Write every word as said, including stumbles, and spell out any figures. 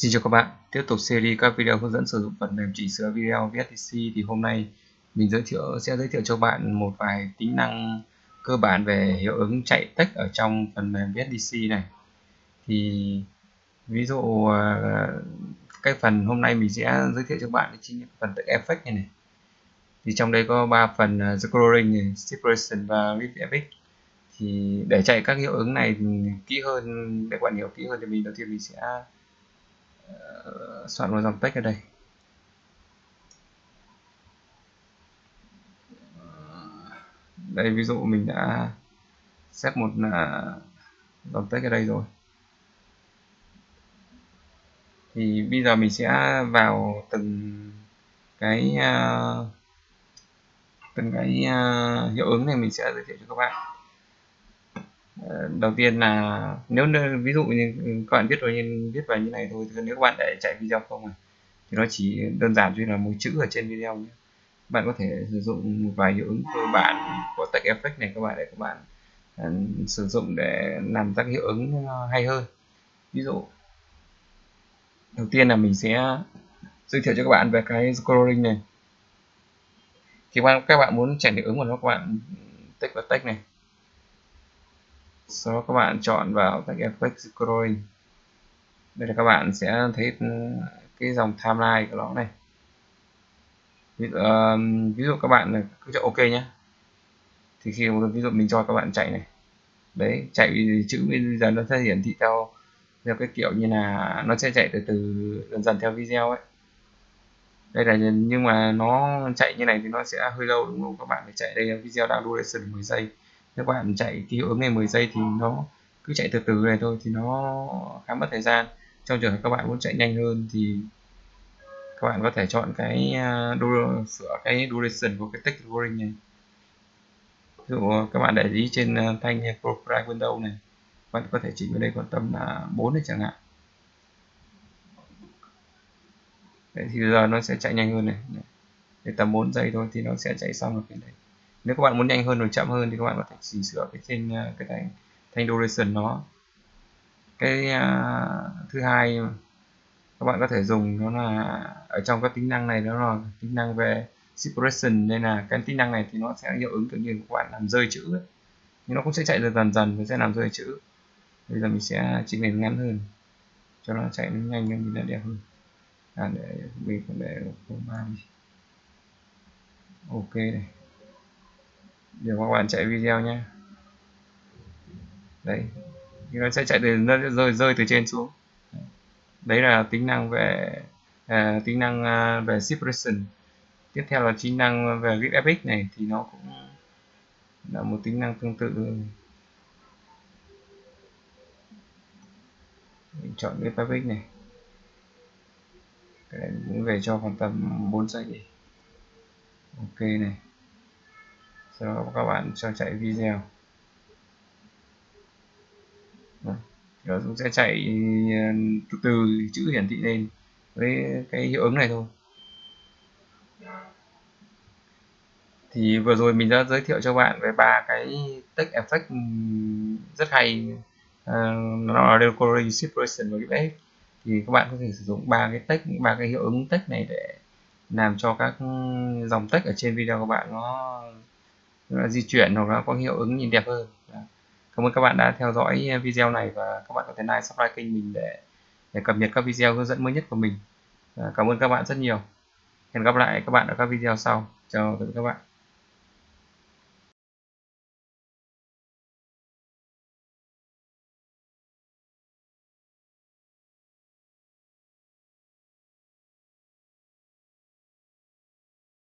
Xin chào các bạn, tiếp tục series các video hướng dẫn sử dụng phần mềm chỉnh sửa video vê ét đê xê. Thì hôm nay mình giới thiệu sẽ giới thiệu cho bạn một vài tính năng cơ bản về hiệu ứng chạy text ở trong phần mềm vê ét đê xê này. Thì ví dụ cái phần hôm nay mình sẽ giới thiệu cho bạn chính là phần text effect này, này. Thì trong đây có ba phần: scrolling này, separation và lift effect. Thì để chạy các hiệu ứng này kỹ hơn, để bạn hiểu kỹ hơn, thì mình đầu tiên mình sẽ soạn một dòng text ở đây. Đây, ví dụ mình đã xếp một dòng text ở đây rồi, thì bây giờ mình sẽ vào từng cái uh, từng cái uh, hiệu ứng này mình sẽ giới thiệu cho các bạn. Uh, đầu tiên là nếu ví dụ như các bạn viết vào như viết vào như này thôi, thì nếu các bạn để chạy video không này, thì nó chỉ đơn giản như là một chữ ở trên video nhé. Bạn có thể sử dụng một vài hiệu ứng cơ bản của text effect này các bạn để các bạn uh, sử dụng để làm các hiệu ứng hay hơn. Ví dụ đầu tiên là mình sẽ giới thiệu cho các bạn về cái scrolling này. Thì các bạn muốn chạy hiệu ứng của nó, các bạn tích vào text này, sau đó các bạn chọn vào text effect scrolling. Đây là các bạn sẽ thấy cái dòng timeline của nó này. Ví dụ, uh, ví dụ các bạn cứ chọn OK nhé. Thì khi ví dụ mình cho các bạn chạy này, đấy, chạy chữ bây giờ nó sẽ hiển thị theo theo cái kiểu như là nó sẽ chạy từ từ dần dần theo video ấy. Đây là, nhưng mà nó chạy như này thì nó sẽ hơi lâu đúng không các bạn? Phải chạy đây là video đang duration mười giây. Nếu các bạn chạy cái hiệu ứng này mười giây thì nó cứ chạy từ từ này thôi, thì nó khá mất thời gian. Trong trường hợp các bạn muốn chạy nhanh hơn thì các bạn có thể chọn cái uh, sửa cái duration của cái text scrolling này. Ví dụ các bạn để ý trên thanh profile window này, bạn có thể chỉnh vào đây khoảng tầm là bốn này chẳng hạn. Đấy, thì giờ nó sẽ chạy nhanh hơn này, để tầm bốn giây thôi thì nó sẽ chạy xong được cái đấy. Nếu các bạn muốn nhanh hơn hoặc chậm hơn thì các bạn có thể chỉnh sửa cái trên cái thanh thanh duration nó. Cái uh, thứ hai các bạn có thể dùng nó là ở trong các tính năng này, nó là tính năng về separation, nên là cái tính năng này thì nó sẽ hiệu ứng tự nhiên của các bạn làm rơi chữ ấy. Nhưng nó cũng sẽ chạy dần dần và sẽ làm rơi chữ. Bây giờ mình sẽ chỉnh nền ngắn hơn cho nó chạy nhanh hơn, mình đẹp hơn. À, để mình cũng để ba đi. OK này. Để các bạn chạy video nhé. Đấy, thì nó sẽ chạy từ nó rơi rơi từ trên xuống. Đấy là tính năng về à, tính năng à, về separation. Tiếp theo là tính năng về grid epic này, thì nó cũng là một tính năng tương tự. Mình chọn grid epic này, cái này cũng về cho khoảng tầm bốn giây đi. OK này, sau đó các bạn cho chạy video. Nó cũng sẽ chạy từ từ chữ hiển thị lên với cái hiệu ứng này thôi. Thì vừa rồi mình đã giới thiệu cho bạn về ba cái text effect rất hay, uh, nó là scrolling, separation và cái effect. Thì các bạn có thể sử dụng ba cái text, ba cái hiệu ứng text này để làm cho các dòng text ở trên video của bạn nó, nó di chuyển hoặc là có hiệu ứng nhìn đẹp hơn. Cảm ơn các bạn đã theo dõi video này, và các bạn có thể like, subscribe kênh mình để, để cập nhật các video hướng dẫn mới nhất của mình. Cảm ơn các bạn rất nhiều. Hẹn gặp lại các bạn ở các video sau. Chào tất cả các bạn.